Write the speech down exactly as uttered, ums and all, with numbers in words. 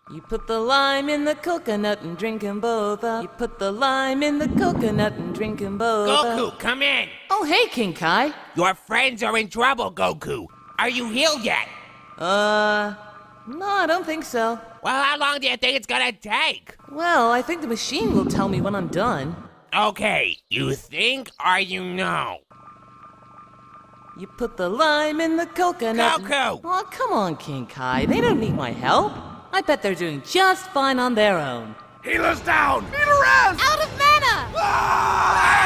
You put the lime in the coconut and drink 'em both up. You put the lime in the coconut and drink 'em both up. Goku, come in. Oh, hey, King Kai. Your friends are in trouble, Goku. Are you healed yet? Uh, no, I don't think so. Well, how long do you think it's gonna take? Well, I think the machine will tell me when I'm done. Okay, you think or you know? You put the lime in the coconut. Goku! And... Oh, come on, King Kai. They don't need my help. I bet they're doing just fine on their own. Healers down! Healer rest! Out of mana! Ah!